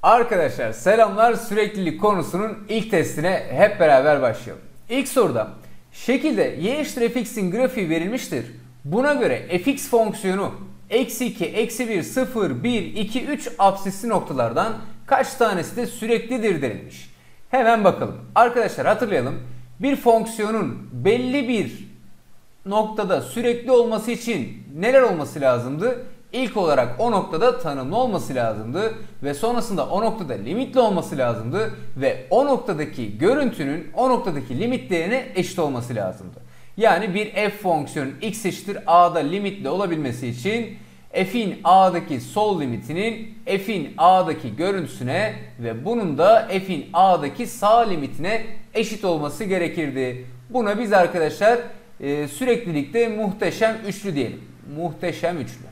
Arkadaşlar selamlar, süreklilik konusunun ilk testine hep beraber başlayalım. İlk soruda şekilde y eşittir fx'in grafiği verilmiştir. Buna göre fx fonksiyonu eksi 2, eksi 1, 0, 1, 2, 3 apsisli noktalardan kaç tanesi de süreklidir denilmiş. Hemen bakalım. Arkadaşlar hatırlayalım. Bir fonksiyonun belli bir noktada sürekli olması için neler olması lazımdı? İlk olarak o noktada tanımlı olması lazımdı ve sonrasında o noktada limitli olması lazımdı ve o noktadaki görüntünün o noktadaki limit değerine eşit olması lazımdı. Yani bir f fonksiyonun x eşittir a'da limitli olabilmesi için f'in a'daki sol limitinin f'in a'daki görüntüsüne ve bunun da f'in a'daki sağ limitine eşit olması gerekirdi. Buna biz arkadaşlar süreklilikte muhteşem üçlü diyelim. Muhteşem üçlü.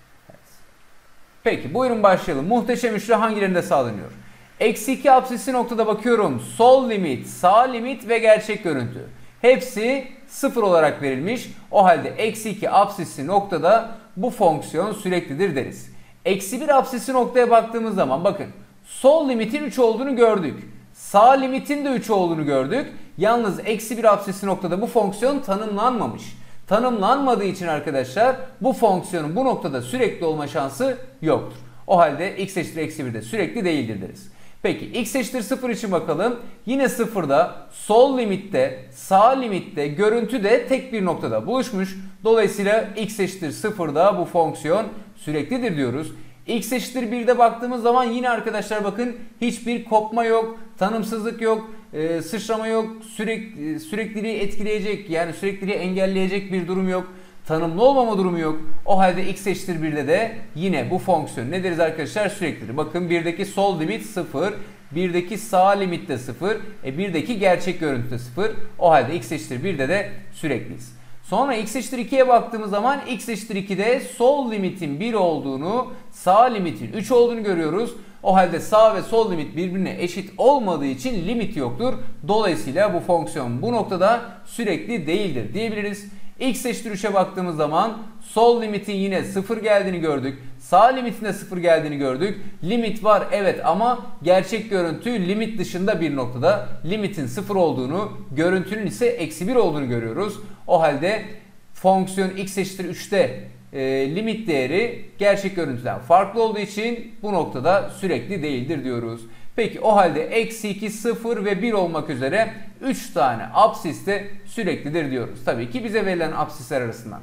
Peki buyurun başlayalım. Muhteşem üçlü hangilerinde sağlanıyor? Eksi 2 apsisli noktada bakıyorum. Sol limit, sağ limit ve gerçek görüntü. Hepsi 0 olarak verilmiş. O halde eksi 2 apsisli noktada bu fonksiyon süreklidir deriz. Eksi 1 apsisli noktaya baktığımız zaman bakın. Sol limitin 3 olduğunu gördük. Sağ limitin de 3 olduğunu gördük. Yalnız eksi 1 apsisli noktada bu fonksiyon tanımlanmamış. Tanımlanmadığı için arkadaşlar bu fonksiyonun bu noktada sürekli olma şansı yoktur. O halde x eşittir eksi 1 de sürekli değildir deriz. Peki x eşittir 0 için bakalım. Yine 0'da sol limitte, sağ limitte, görüntü de tek bir noktada buluşmuş. Dolayısıyla x eşittir 0'da bu fonksiyon süreklidir diyoruz. X eşittir 1'de baktığımız zaman yine arkadaşlar bakın hiçbir kopma yok, tanımsızlık yok, sıçrama yok, sürekliliği etkileyecek yani sürekliliği engelleyecek bir durum yok. Tanımlı olmama durumu yok. O halde x eşittir 1'de de yine bu fonksiyon ne deriz arkadaşlar? Süreklidir. Bakın 1'deki sol limit 0, 1'deki sağ limit de 0, 1'deki gerçek görüntü de 0. O halde x eşittir 1'de de sürekliyiz. Sonra x eşittir 2'ye baktığımız zaman x eşittir 2'de sol limitin 1 olduğunu, sağ limitin 3 olduğunu görüyoruz. O halde sağ ve sol limit birbirine eşit olmadığı için limit yoktur. Dolayısıyla bu fonksiyon bu noktada sürekli değildir diyebiliriz. X eşittir 3'e baktığımız zaman sol limitin yine 0 geldiğini gördük. Sağ limitin de 0 geldiğini gördük. Limit var evet ama gerçek görüntü limit dışında bir noktada. Limitin 0 olduğunu, görüntünün ise eksi 1 olduğunu görüyoruz. O halde fonksiyon x eşittir 3'te limit değeri gerçek görüntüden farklı olduğu için bu noktada sürekli değildir diyoruz. Peki o halde eksi 2, 0 ve 1 olmak üzere 3 tane apsis de süreklidir diyoruz. Tabii ki bize verilen apsisler arasından.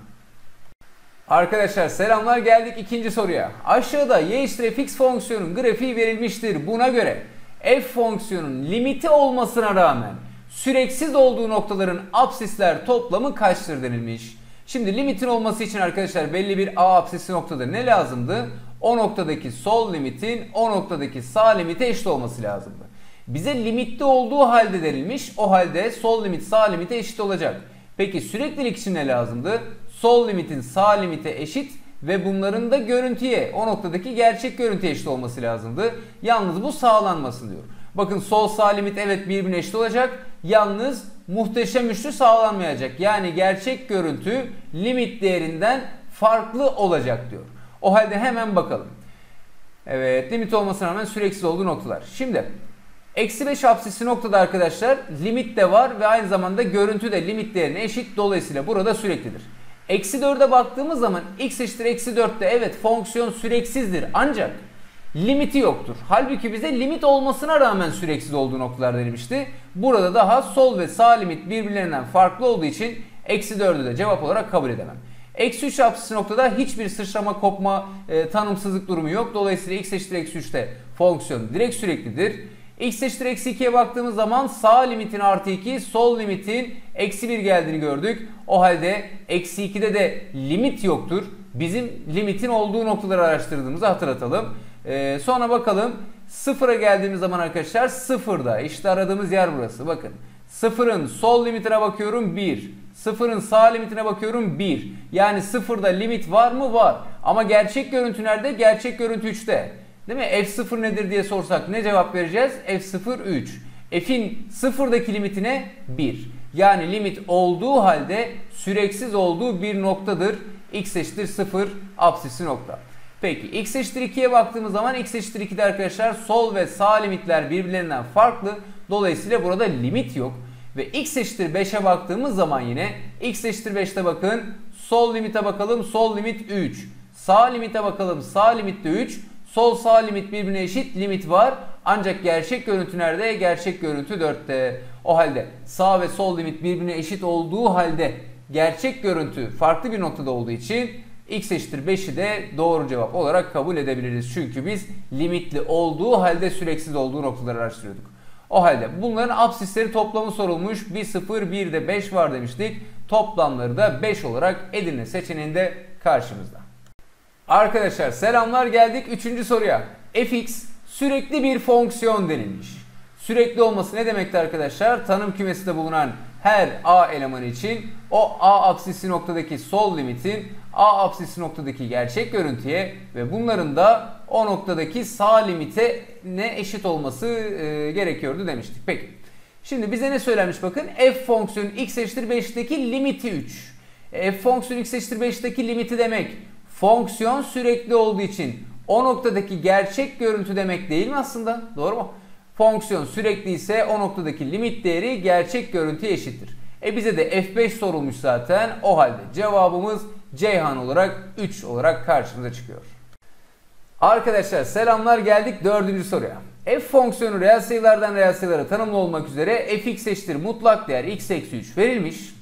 Arkadaşlar selamlar, geldik ikinci soruya. Aşağıda y eşittir fx fonksiyonun grafiği verilmiştir. Buna göre f fonksiyonun limiti olmasına rağmen süreksiz olduğu noktaların apsisler toplamı kaçtır denilmiş. Şimdi limitin olması için arkadaşlar belli bir a apsisli noktada ne lazımdı? O noktadaki sol limitin o noktadaki sağ limite eşit olması lazımdı. Bize limitli olduğu halde denilmiş. O halde sol limit sağ limite eşit olacak. Peki süreklilik için ne lazımdı? Sol limitin sağ limite eşit ve bunların da görüntüye, o noktadaki gerçek görüntüye eşit olması lazımdı. Yalnız bu sağlanmasın diyor. Bakın sol sağ limit evet birbirine eşit olacak. Yalnız muhteşem üçlü sağlanmayacak. Yani gerçek görüntü limit değerinden farklı olacak diyor. O halde hemen bakalım. Evet, limit olmasına rağmen süreksiz olduğu noktalar. Şimdi eksi 5 apsisli noktada arkadaşlar limit de var ve aynı zamanda görüntü de limit değerine eşit. Dolayısıyla burada süreklidir. Eksi 4'e baktığımız zaman x eşittir eksi 4'te evet fonksiyon süreksizdir ancak limiti yoktur. Halbuki bize limit olmasına rağmen süreksiz olduğu noktalar denilmişti. Burada daha sol ve sağ limit birbirlerinden farklı olduğu için eksi 4'ü de cevap olarak kabul edemem. Eksi 3 apsisli noktada hiçbir sıçrama, kopma, tanımsızlık durumu yok. Dolayısıyla x eşittir eksi 3'te fonksiyon direkt süreklidir. X eşittir eksi 2'ye baktığımız zaman sağ limitin artı 2, sol limitin eksi 1 geldiğini gördük. O halde eksi 2'de de limit yoktur. Bizim limitin olduğu noktaları araştırdığımızı hatırlatalım. Sonra bakalım 0'a geldiğimiz zaman arkadaşlar 0'da işte aradığımız yer burası. Bakın 0'ın sol limitine bakıyorum 1. 0'ın sağ limitine bakıyorum 1. Yani 0'da limit var mı? Var. Ama gerçek görüntü nerede? Gerçek görüntü 3'te. Değil mi? F0 nedir diye sorsak ne cevap vereceğiz? F0 3. F'in 0'daki limitine 1. Yani limit olduğu halde süreksiz olduğu bir noktadır. X eşittir 0 apsisli nokta. Peki x eşittir 2'ye baktığımız zaman x eşittir 2'de arkadaşlar sol ve sağ limitler birbirlerinden farklı. Dolayısıyla burada limit yok. Ve x eşittir 5'e baktığımız zaman yine x eşittir 5'te bakın sol limite bakalım, sol limit 3. Sağ limite bakalım, sağ limit de 3. Sol sağ limit birbirine eşit, limit var. Ancak gerçek görüntü nerede? Gerçek görüntü 4'te. O halde sağ ve sol limit birbirine eşit olduğu halde gerçek görüntü farklı bir noktada olduğu için x eşittir 5'i de doğru cevap olarak kabul edebiliriz. Çünkü biz limitli olduğu halde süreksiz olduğu noktaları araştırıyorduk. O halde bunların apsisleri toplamı sorulmuş. 1, 0, 1 de 5 var demiştik. Toplamları da 5 olarak Edirne seçeneğinde karşımızda. Arkadaşlar selamlar, geldik 3. soruya. Fx sürekli bir fonksiyon denilmiş. Sürekli olması ne demekti arkadaşlar? Tanım kümesinde bulunan her a elemanı için o a apsisi noktadaki sol limitin a apsisi noktadaki gerçek görüntüye ve bunların da o noktadaki sağ limite ne eşit olması gerekiyordu demiştik. Peki. Şimdi bize ne söylenmiş bakın? F fonksiyonu x eşittir 5'teki limiti 3. F fonksiyonu x eşittir 5'teki limiti demek fonksiyon sürekli olduğu için o noktadaki gerçek görüntü demek değil mi aslında? Doğru mu? Fonksiyon sürekli ise o noktadaki limit değeri gerçek görüntüye eşittir. Bize de F5 sorulmuş zaten. O halde cevabımız Ceyhan olarak 3 olarak karşımıza çıkıyor. Arkadaşlar selamlar, geldik 4. soruya. F fonksiyonu reel sayılardan reel sayılara tanımlı olmak üzere fx eşittir mutlak değer x eksi 3 verilmiş.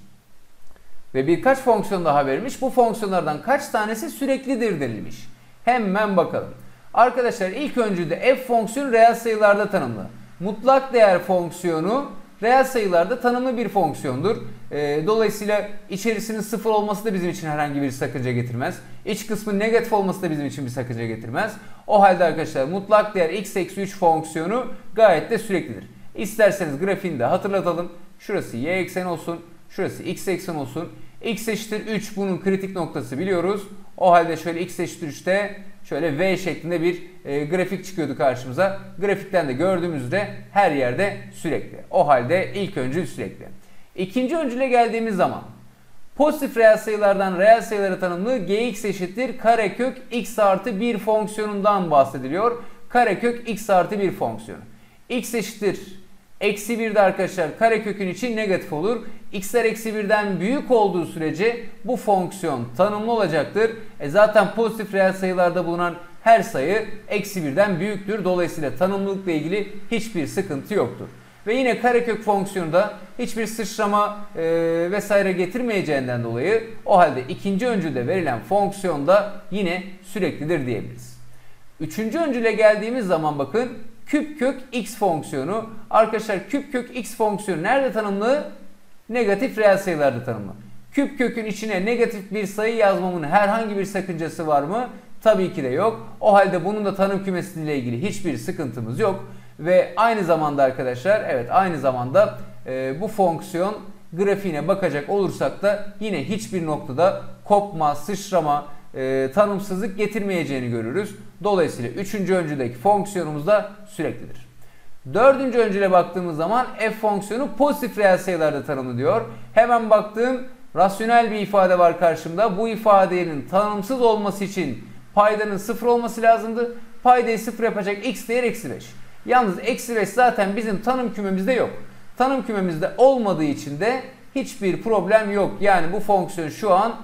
Ve birkaç fonksiyon daha verilmiş. Bu fonksiyonlardan kaç tanesi süreklidir denilmiş. Hemen bakalım. Arkadaşlar ilk öncülde f fonksiyonu reel sayılarda tanımlı. Mutlak değer fonksiyonu reel sayılarda tanımlı bir fonksiyondur. Dolayısıyla içerisinin 0 olması da bizim için herhangi bir sakınca getirmez. İç kısmın negatif olması da bizim için bir sakınca getirmez. O halde arkadaşlar mutlak değer x eksi 3 fonksiyonu gayet de süreklidir. İsterseniz grafiğini de hatırlatalım. Şurası y ekseni olsun. Şurası x eksen olsun. X eşittir 3 bunun kritik noktası biliyoruz. O halde şöyle x eşittir 3'te şöyle v şeklinde bir grafik çıkıyordu karşımıza. Grafikten de gördüğümüzde her yerde sürekli. O halde ilk öncül sürekli. İkinci öncüle geldiğimiz zaman pozitif reel sayılardan reel sayılara tanımlı gx eşittir karekök x artı 1 fonksiyonundan bahsediliyor. Karekök x artı 1 fonksiyonu. X eşittir eksi 1'de arkadaşlar karekökün için negatif olur. X'ler eksi 1'den büyük olduğu sürece bu fonksiyon tanımlı olacaktır. Zaten pozitif reel sayılarda bulunan her sayı eksi 1'den büyüktür. Dolayısıyla tanımlılıkla ilgili hiçbir sıkıntı yoktur. Ve yine karekök fonksiyonu da hiçbir sıçrama vesaire getirmeyeceğinden dolayı o halde ikinci öncülde verilen fonksiyon da yine süreklidir diyebiliriz. Üçüncü öncüle geldiğimiz zaman bakın küp kök x fonksiyonu. Arkadaşlar küp kök x fonksiyonu nerede tanımlı? Negatif reel sayılarda tanımlı. Küp kökün içine negatif bir sayı yazmamın herhangi bir sakıncası var mı? Tabii ki de yok. O halde bunun da tanım kümesiyle ilgili hiçbir sıkıntımız yok. Ve aynı zamanda arkadaşlar aynı zamanda bu fonksiyon grafiğine bakacak olursak da yine hiçbir noktada kopma, sıçrama, tanımsızlık getirmeyeceğini görürüz. Dolayısıyla 3. öncüldeki fonksiyonumuz da süreklidir. 4. öncüle baktığımız zaman f fonksiyonu pozitif reel sayılarda tanımlı diyor. Hemen baktığım rasyonel bir ifade var karşımda. Bu ifadenin tanımsız olması için paydanın 0 olması lazımdı. Paydayı 0 yapacak x değer eksi 5. Yalnız eksi 5 zaten bizim tanım kümemizde yok. Tanım kümemizde olmadığı için de hiçbir problem yok. Yani bu fonksiyon şu an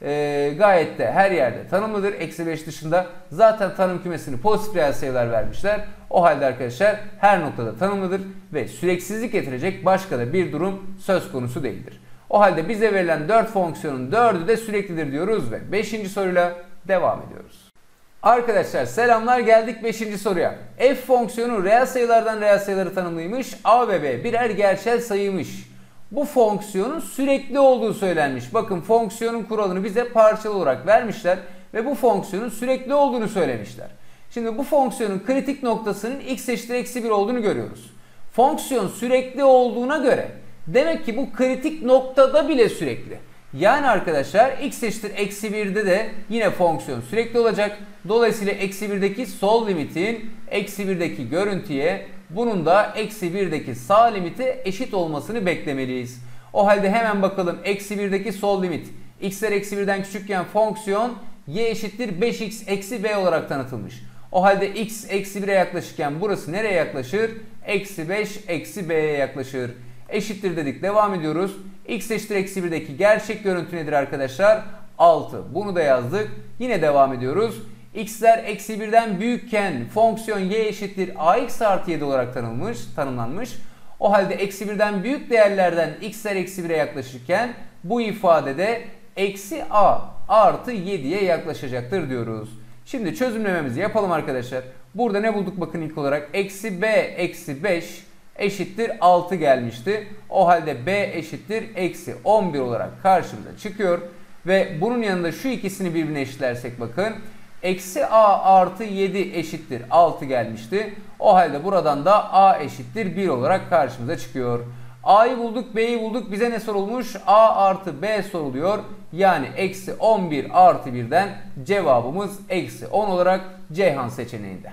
gayet de her yerde tanımlıdır. Eksi 5 dışında zaten tanım kümesini pozitif reel sayılar vermişler. O halde arkadaşlar her noktada tanımlıdır ve süreksizlik getirecek başka da bir durum söz konusu değildir. O halde bize verilen 4 fonksiyonun 4'ü de süreklidir diyoruz ve 5. soruyla devam ediyoruz. Arkadaşlar selamlar, geldik 5. soruya. F fonksiyonu reel sayılardan reel sayıları tanımlıymış. A ve B birer gerçel sayıymış. Bu fonksiyonun sürekli olduğu söylenmiş. Bakın fonksiyonun kuralını bize parçalı olarak vermişler ve bu fonksiyonun sürekli olduğunu söylemişler. Şimdi bu fonksiyonun kritik noktasının x eşittir eksi 1 olduğunu görüyoruz. Fonksiyon sürekli olduğuna göre demek ki bu kritik noktada bile sürekli. Yani arkadaşlar x eşittir eksi 1'de de yine fonksiyon sürekli olacak. Dolayısıyla eksi 1'deki sol limitin eksi 1'deki görüntüye bunun da eksi 1'deki sağ limite eşit olmasını beklemeliyiz. O halde hemen bakalım eksi 1'deki sol limit x'ler eksi 1'den küçükken fonksiyon y eşittir 5x eksi b olarak tanıtılmış. O halde x eksi 1'e yaklaşırken burası nereye yaklaşır? Eksi 5 eksi b'ye yaklaşır. Eşittir dedik, devam ediyoruz. X eşittir eksi 1'deki gerçek görüntü nedir arkadaşlar? 6. Bunu da yazdık. Yine devam ediyoruz. X'ler eksi 1'den büyükken fonksiyon y eşittir ax artı 7 olarak tanımlanmış. O halde eksi 1'den büyük değerlerden x'ler eksi 1'e yaklaşırken bu ifadede eksi a artı 7'ye yaklaşacaktır diyoruz. Şimdi çözümlememizi yapalım arkadaşlar. Burada ne bulduk bakın ilk olarak? Eksi b eksi 5 eşittir 6 gelmişti. O halde b eşittir eksi 11 olarak karşımıza çıkıyor. Ve bunun yanında şu ikisini birbirine eşitlersek bakın. Eksi a artı 7 eşittir 6 gelmişti. O halde buradan da a eşittir 1 olarak karşımıza çıkıyor. A'yı bulduk, B'yi bulduk. Bize ne sorulmuş? A artı B soruluyor. Yani eksi 11 artı 1'den cevabımız eksi 10 olarak Ceyhan seçeneğinde.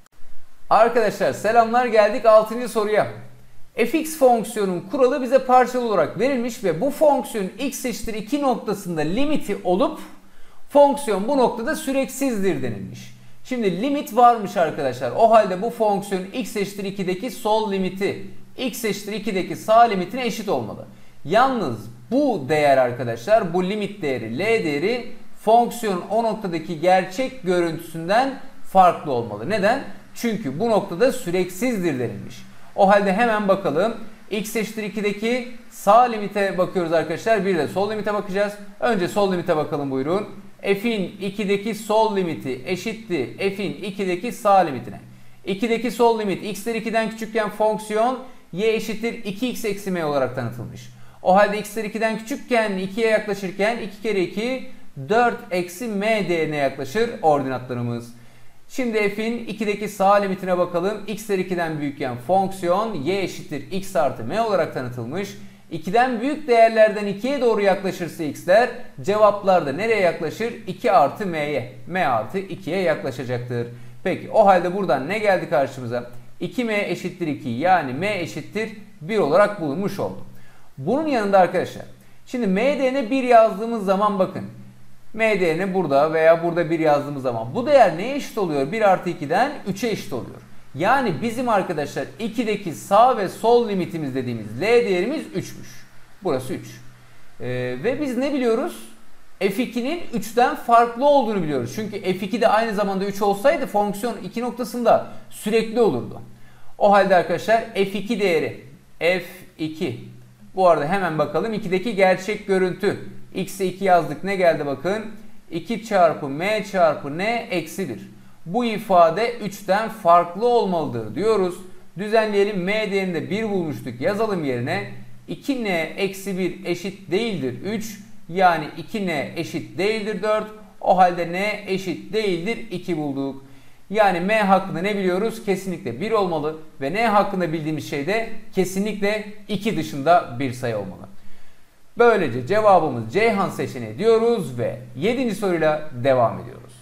Arkadaşlar selamlar, geldik 6. soruya. Fx fonksiyonun kuralı bize parçalı olarak verilmiş ve bu fonksiyon x eşittir 2 noktasında limiti olup fonksiyon bu noktada süreksizdir denilmiş. Şimdi limit varmış arkadaşlar. O halde bu fonksiyon x eşittir 2'deki sol limiti x eşittir 2'deki sağ limitine eşit olmalı. Yalnız bu değer arkadaşlar, bu limit değeri, L değeri fonksiyonun o noktadaki gerçek görüntüsünden farklı olmalı. Neden? Çünkü bu noktada süreksizdir denilmiş. O halde hemen bakalım. X eşittir 2'deki sağ limite bakıyoruz arkadaşlar. Bir de sol limite bakacağız. Önce sol limite bakalım, buyurun. F'in 2'deki sol limiti eşitti F'in 2'deki sağ limitine. 2'deki sol limit x'ler 2'den küçükken fonksiyon y eşittir 2x eksi m olarak tanıtılmış. O halde x'ler 2'den küçükken 2'ye yaklaşırken 2 kere 2 4 eksi m değerine yaklaşır ordinatlarımız. Şimdi f'in 2'deki sağ limitine bakalım. X'ler 2'den büyükken fonksiyon y eşittir x artı m olarak tanıtılmış. 2'den büyük değerlerden 2'ye doğru yaklaşırsa x'ler, cevaplar da nereye yaklaşır? 2 artı m'ye. M artı 2'ye yaklaşacaktır. Peki o halde buradan ne geldi karşımıza? 2m eşittir 2, yani m eşittir 1 olarak bulunmuş oldu. Bunun yanında arkadaşlar, şimdi m değerine 1 yazdığımız zaman bakın. M değerini burada veya burada 1 yazdığımız zaman bu değer neye eşit oluyor? 1 artı 2'den 3'e eşit oluyor. Yani bizim arkadaşlar 2'deki sağ ve sol limitimiz dediğimiz L değerimiz 3'müş. Burası 3. Ve biz ne biliyoruz? F2'nin 3'ten farklı olduğunu biliyoruz. Çünkü F2 de aynı zamanda 3 olsaydı fonksiyon 2 noktasında sürekli olurdu. O halde arkadaşlar F2 değeri F2. Bu arada hemen bakalım 2'deki gerçek görüntü. X'e 2 yazdık, ne geldi bakın? 2 çarpı m çarpı n eksi 1. Bu ifade 3'ten farklı olmalıdır diyoruz. Düzenleyelim, m değerinde 1 bulmuştuk, yazalım yerine. 2n eksi 1 eşit değildir 3. Yani 2n eşit değildir 4. O halde n eşit değildir 2 bulduk. Yani m hakkında ne biliyoruz? Kesinlikle 1 olmalı. Ve n hakkında bildiğimiz şey de kesinlikle 2 dışında bir sayı olmalı. Böylece cevabımız Ceyhan seçeneği diyoruz ve 7. soruyla devam ediyoruz.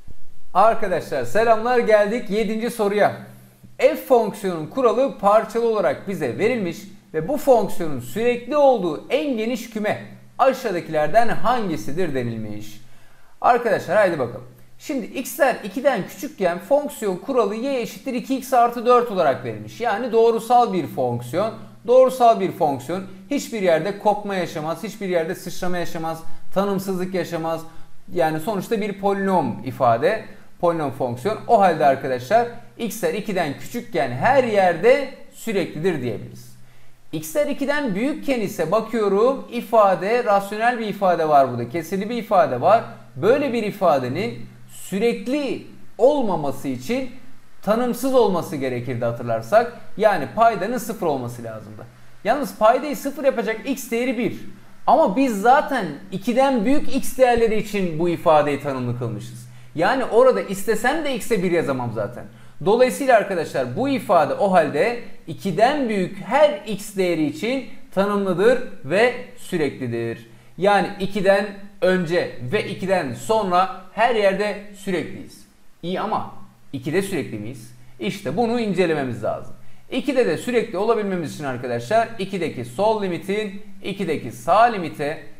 Arkadaşlar selamlar, geldik 7. soruya. F fonksiyonun kuralı parçalı olarak bize verilmiş ve bu fonksiyonun sürekli olduğu en geniş küme aşağıdakilerden hangisidir denilmiş. Arkadaşlar haydi bakalım. Şimdi x'ler 2'den küçükken fonksiyon kuralı y eşittir 2x artı 4 olarak verilmiş. Yani doğrusal bir fonksiyon. Doğrusal bir fonksiyon hiçbir yerde kopma yaşamaz, hiçbir yerde sıçrama yaşamaz, tanımsızlık yaşamaz. Yani sonuçta bir polinom ifade, polinom fonksiyon. O halde arkadaşlar x'ler 2'den küçükken her yerde süreklidir diyebiliriz. X'ler 2'den büyükken ise bakıyorum ifade, rasyonel bir ifade var burada, kesirli bir ifade var. Böyle bir ifadenin sürekli olmaması için tanımsız olması gerekirdi hatırlarsak. Yani paydanın 0 olması lazımdı. Yalnız paydayı 0 yapacak x değeri 1. Ama biz zaten 2'den büyük x değerleri için bu ifadeyi tanımlı kılmışız. Yani orada istesem de x'e 1 yazamam zaten. Dolayısıyla arkadaşlar bu ifade o halde 2'den büyük her x değeri için tanımlıdır ve süreklidir. Yani 2'den önce ve 2'den sonra her yerde sürekliyiz. İyi ama 2'de sürekli miyiz? İşte bunu incelememiz lazım. 2'de de sürekli olabilmemiz için arkadaşlar 2'deki sol limitin 2'deki sağ limite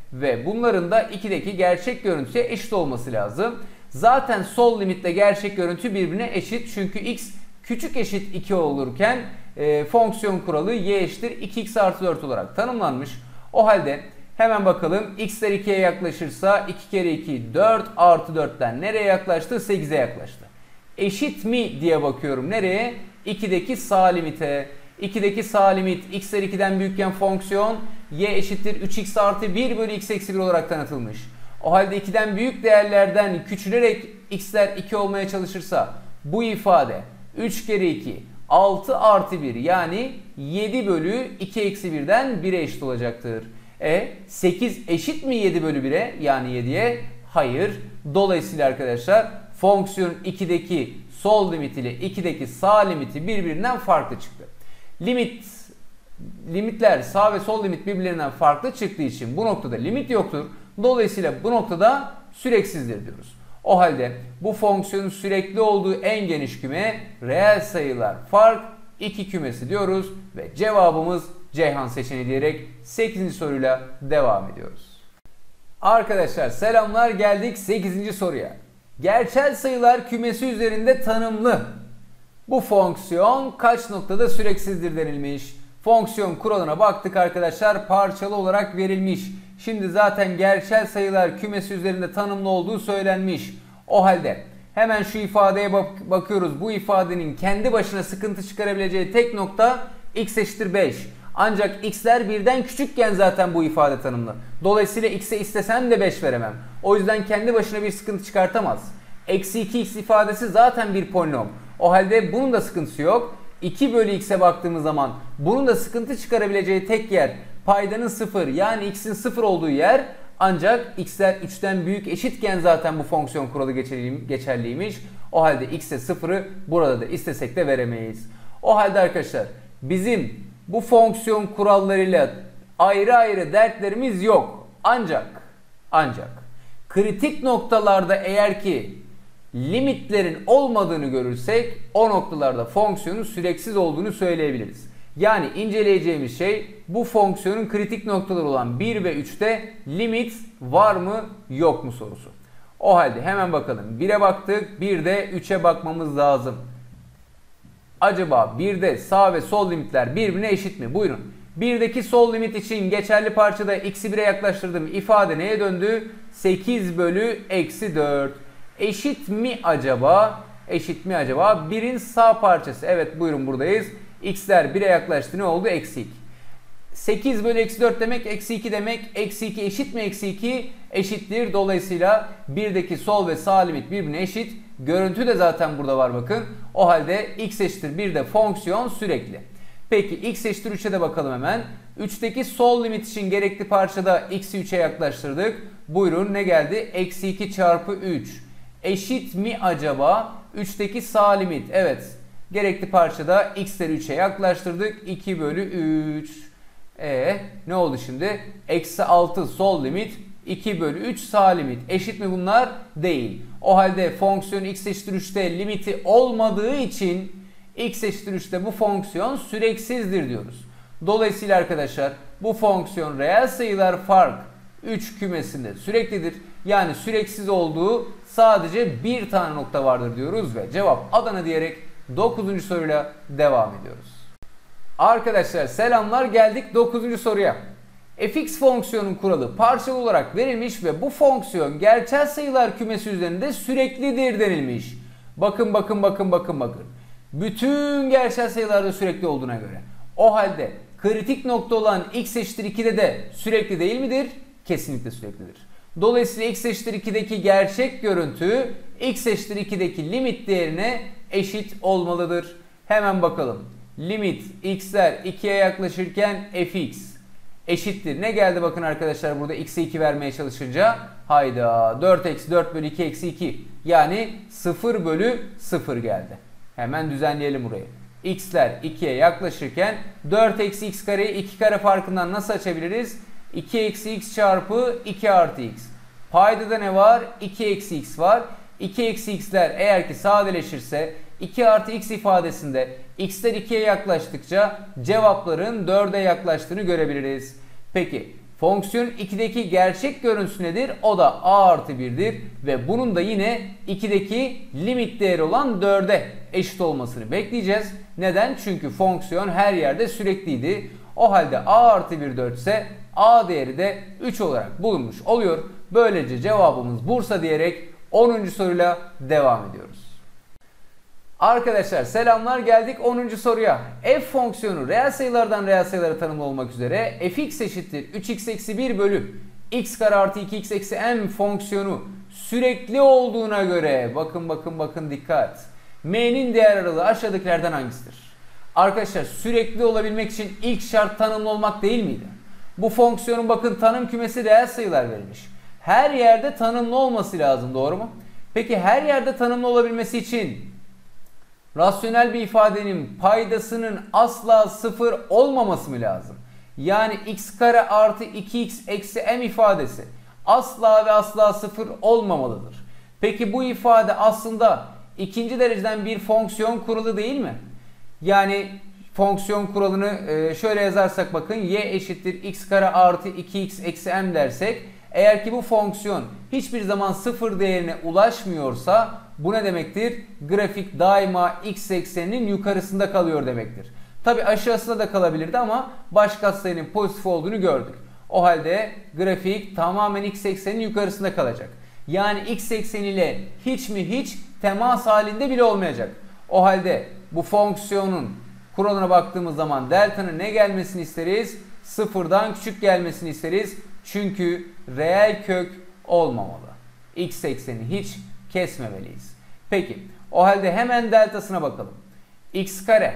ve bunların da 2'deki gerçek görüntüye eşit olması lazım. Zaten sol limitle gerçek görüntü birbirine eşit. Çünkü x küçük eşit 2 olurken fonksiyon kuralı y eşittir 2x artı 4 olarak tanımlanmış. O halde hemen bakalım, x'ler 2'ye yaklaşırsa 2 kere 2 4 artı 4'ten nereye yaklaştı? 8'e yaklaştı. Eşit mi diye bakıyorum. Nereye? 2'deki sağ limite. 2'deki sağ limit x'ler 2'den büyükken fonksiyon y eşittir 3x artı 1 bölü x eksi 1 olarak tanıtılmış. O halde 2'den büyük değerlerden küçülerek x'ler 2 olmaya çalışırsa bu ifade 3 kere 2 6 artı 1 yani 7 bölü 2 eksi 1'den 1'e eşit olacaktır. 8 eşit mi 7 bölü 1'e yani 7'ye? Hayır. Dolayısıyla arkadaşlar fonksiyon 2'deki sol limit ile 2'deki sağ limiti birbirinden farklı çıktı. Limitler sağ ve sol limit birbirlerinden farklı çıktığı için bu noktada limit yoktur. Dolayısıyla bu noktada süreksizdir diyoruz. O halde bu fonksiyonun sürekli olduğu en geniş küme reel sayılar fark 2 kümesi diyoruz ve cevabımız Ceyhan seçeneği diyerek 8. soruyla devam ediyoruz. Arkadaşlar selamlar, geldik 8. soruya. Gerçel sayılar kümesi üzerinde tanımlı bu fonksiyon kaç noktada süreksizdir denilmiş. Fonksiyon kuralına baktık arkadaşlar, parçalı olarak verilmiş. Şimdi zaten gerçel sayılar kümesi üzerinde tanımlı olduğu söylenmiş. O halde hemen şu ifadeye bakıyoruz. Bu ifadenin kendi başına sıkıntı çıkarabileceği tek nokta x eşittir 5. Ancak x'ler birden küçükken zaten bu ifade tanımlı. Dolayısıyla x'e istesem de 5 veremem. O yüzden kendi başına bir sıkıntı çıkartamaz. Eksi 2x ifadesi zaten bir polinom. O halde bunun da sıkıntısı yok. 2 bölü x'e baktığımız zaman bunun da sıkıntı çıkarabileceği tek yer paydanın 0 yani x'in 0 olduğu yer. Ancak x'ler 3'ten büyük eşitken zaten bu fonksiyon kuralı geçerliymiş. O halde x'e 0'ı burada da istesek de veremeyiz. O halde arkadaşlar bizim bu fonksiyon kurallarıyla ayrı ayrı dertlerimiz yok. Ancak kritik noktalarda eğer ki limitlerin olmadığını görürsek o noktalarda fonksiyonun süreksiz olduğunu söyleyebiliriz. Yani inceleyeceğimiz şey bu fonksiyonun kritik noktaları olan 1 ve 3'te limit var mı yok mu sorusu. O halde hemen bakalım. 1'e baktık, 1'de 3'e bakmamız lazım. Acaba 1'de sağ ve sol limitler birbirine eşit mi? Buyurun. 1'deki sol limit için geçerli parçada x'i 1'e yaklaştırdım. İfade neye döndü? 8 bölü eksi 4. Eşit mi acaba? Eşit mi acaba? 1'in sağ parçası. Evet buyurun buradayız. X'ler 1'e yaklaştı. Ne oldu? Eksi 2. 8 bölü eksi 4 demek eksi 2 demek. Eksi 2 eşit mi? Eksi 2 eşittir. Dolayısıyla 1'deki sol ve sağ limit birbirine eşit. Görüntü de zaten burada var bakın. O halde x eşittir 1'de fonksiyon sürekli. Peki x eşittir 3'e de bakalım hemen. 3'teki sol limit için gerekli parçada x'i 3'e yaklaştırdık. Buyurun ne geldi? Eksi 2 çarpı 3. Eşit mi acaba? 3'teki sağ limit. Evet. Gerekli parçada x'leri 3'e yaklaştırdık. 2 bölü 3. Ne oldu şimdi? Eksi 6 sol limit. 2 bölü 3 sağ limit. Eşit mi bunlar? Değil. O halde fonksiyon x eşittir 3'te limiti olmadığı için x eşittir 3'te bu fonksiyon süreksizdir diyoruz. Dolayısıyla arkadaşlar bu fonksiyon reel sayılar fark 3 kümesinde süreklidir. Yani süreksiz olduğu sadece bir tane nokta vardır diyoruz ve cevap Adana diyerek 9. soruyla devam ediyoruz. Arkadaşlar selamlar, geldik 9. soruya. fx fonksiyonun kuralı parçalı olarak verilmiş ve bu fonksiyon gerçel sayılar kümesi üzerinde süreklidir denilmiş. Bakın. Bütün gerçel sayılarda sürekli olduğuna göre. O halde kritik nokta olan x eşittir 2'de de sürekli değil midir? Kesinlikle süreklidir. Dolayısıyla x eşittir 2'deki gerçek görüntü x eşittir 2'deki limit değerine eşit olmalıdır. Hemen bakalım. Limit x'ler 2'ye yaklaşırken fx eşittir. Ne geldi bakın arkadaşlar burada x'e 2 vermeye çalışınca? Hayda 4 eksi 4 bölü 2 eksi 2. Yani 0 bölü 0 geldi. Hemen düzenleyelim burayı. X'ler 2'ye yaklaşırken 4 eksi x kareyi 2 kare farkından nasıl açabiliriz? 2 eksi x çarpı 2 artı x. Paydada ne var? 2 eksi x var. 2 eksi x'ler eğer ki sadeleşirse 2 artı x ifadesinde x'ler 2'ye yaklaştıkça cevapların 4'e yaklaştığını görebiliriz. Peki Fonksiyon 2'deki gerçek görüntüsü nedir? O da a artı 1'dir ve bunun da yine 2'deki limit değeri olan 4'e eşit olmasını bekleyeceğiz. Neden? Çünkü fonksiyon her yerde sürekliydi. O halde a artı 1 4 ise a değeri de 3 olarak bulunmuş oluyor. Böylece cevabımız Bursa diyerek 10. soruyla devam ediyoruz. Arkadaşlar selamlar, geldik 10. soruya. F fonksiyonu reel sayılardan reel sayılara tanımlı olmak üzere fx eşittir 3x eksi 1 bölü x kare artı 2x eksi m fonksiyonu sürekli olduğuna göre bakın dikkat. M'nin değer aralığı aşağıdakilerden hangisidir? Arkadaşlar sürekli olabilmek için ilk şart tanımlı olmak değil miydi? Bu fonksiyonun bakın tanım kümesi reel sayılar verilmiş. Her yerde tanımlı olması lazım, doğru mu? Peki her yerde tanımlı olabilmesi için rasyonel bir ifadenin paydasının asla 0 olmaması mı lazım? Yani x kare artı 2x eksi m ifadesi asla ve asla 0 olmamalıdır. Peki bu ifade aslında ikinci dereceden bir fonksiyon kuralı değil mi? Yani fonksiyon kuralını şöyle yazarsak bakın, y eşittir x kare artı 2x eksi m dersek, eğer ki bu fonksiyon hiçbir zaman 0 değerine ulaşmıyorsa bu ne demektir? Grafik daima x ekseninin yukarısında kalıyor demektir. Tabi aşağısında da kalabilirdi ama baş katsayının pozitif olduğunu gördük. O halde grafik tamamen x ekseninin yukarısında kalacak. Yani x ekseniyle hiç temas halinde bile olmayacak. O halde bu fonksiyonun kuralına baktığımız zaman delta'nın ne gelmesini isteriz? Sıfırdan küçük gelmesini isteriz. Çünkü reel kök olmamalı. X ekseni hiç kesmemeliyiz. Peki o halde hemen deltasına bakalım. X kare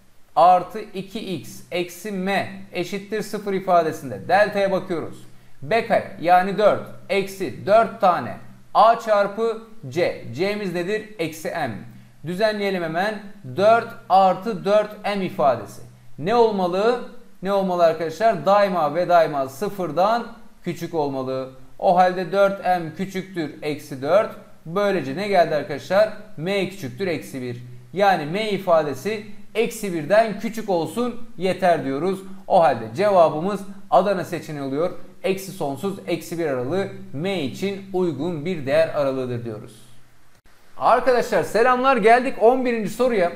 artı 2x eksi m eşittir 0 ifadesinde delta'ya bakıyoruz. B kare yani 4 eksi 4 tane a çarpı c. C'miz nedir? Eksi m. Düzenleyelim hemen. 4 artı 4 m ifadesi. Ne olmalı? Ne olmalı arkadaşlar? Daima ve daima sıfırdan küçük olmalı. O halde 4m küçüktür eksi 4. Böylece ne geldi arkadaşlar? M küçüktür eksi 1. Yani m ifadesi eksi 1'den küçük olsun yeter diyoruz. O halde cevabımız Adana seçeneği oluyor. Eksi sonsuz eksi 1 aralığı m için uygun bir değer aralığıdır diyoruz. Arkadaşlar selamlar, geldik 11. soruya.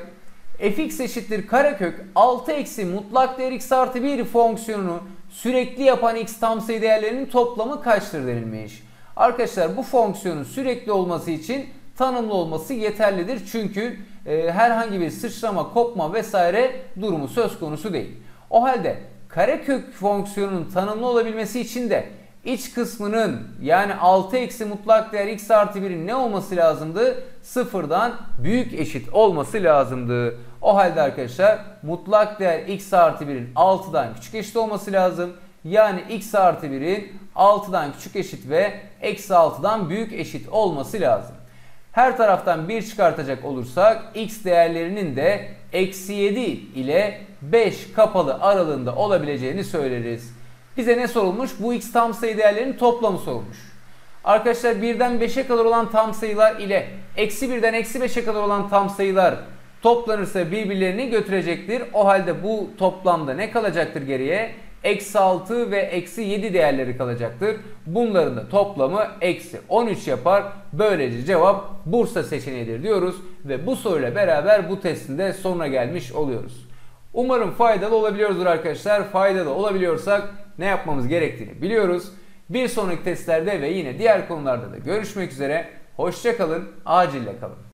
Fx eşittir karekök 6 eksi mutlak değer x artı 1 fonksiyonunu sürekli yapan x tam sayı değerlerinin toplamı kaçtır denilmiş. Arkadaşlar bu fonksiyonun sürekli olması için tanımlı olması yeterlidir. Çünkü herhangi bir sıçrama, kopma vesaire durumu söz konusu değil. O halde karekök fonksiyonunun tanımlı olabilmesi için de iç kısmının yani 6 eksi mutlak değer x artı 1'in ne olması lazımdı? Sıfırdan büyük eşit olması lazımdı. O halde arkadaşlar mutlak değer x artı 1'in 6'dan küçük eşit olması lazım. Yani x artı 1'in 6'dan küçük eşit ve eksi 6'dan büyük eşit olması lazım. Her taraftan 1 çıkartacak olursak x değerlerinin de eksi 7 ile 5 kapalı aralığında olabileceğini söyleriz. Bize ne sorulmuş? Bu x tam sayı değerlerinin toplamı sorulmuş. Arkadaşlar 1'den 5'e kadar olan tam sayılar ile eksi 1'den eksi 5'e kadar olan tam sayılar toplanırsa birbirlerini götürecektir. O halde bu toplamda ne kalacaktır geriye? Eksi 6 ve eksi 7 değerleri kalacaktır. Bunların da toplamı eksi 13 yapar. Böylece cevap Bursa seçeneğidir diyoruz. Ve bu soruyla beraber bu testin de sonuna gelmiş oluyoruz. Umarım faydalı olabiliyoruzdur arkadaşlar. Faydalı olabiliyorsak ne yapmamız gerektiğini biliyoruz. Bir sonraki testlerde ve yine diğer konularda da görüşmek üzere. Hoşça kalın, acille kalın.